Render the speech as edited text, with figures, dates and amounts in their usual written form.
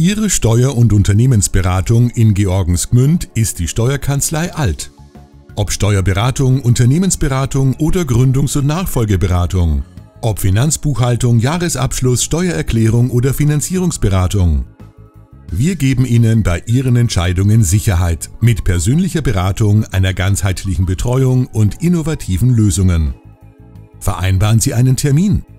Ihre Steuer- und Unternehmensberatung in Georgensgmünd ist die Steuerkanzlei Alt. Ob Steuerberatung, Unternehmensberatung oder Gründungs- und Nachfolgeberatung. Ob Finanzbuchhaltung, Jahresabschluss, Steuererklärung oder Finanzierungsberatung. Wir geben Ihnen bei Ihren Entscheidungen Sicherheit mit persönlicher Beratung, einer ganzheitlichen Betreuung und innovativen Lösungen. Vereinbaren Sie einen Termin.